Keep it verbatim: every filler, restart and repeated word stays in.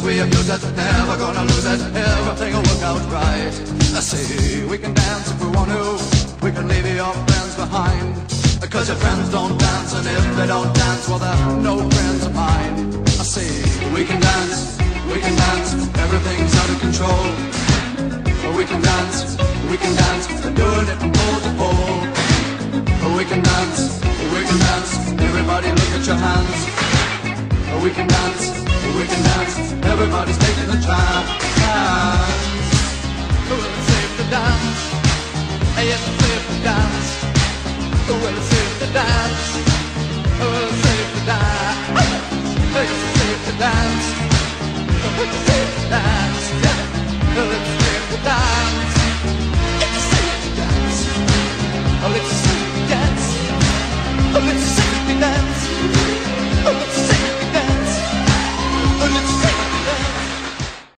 we abuse it, never gonna lose it, everything will work out right. I say we can dance if we want to, we can leave your friends behind, cause your friends don't dance, and if they don't dance, well they're no friends of mine. I say we can dance, we can dance, everything's out of control. We can dance, we can dance, we're doing it from pole to pole. We can dance, we can dance, everybody look at your hands. We can dance, we can dance, everybody's taking a chance. Well, it's safe to dance, yes, it's safe to dance. Well, it's safe to dance, well, it's safe to dance. It's safe to dance, it's safe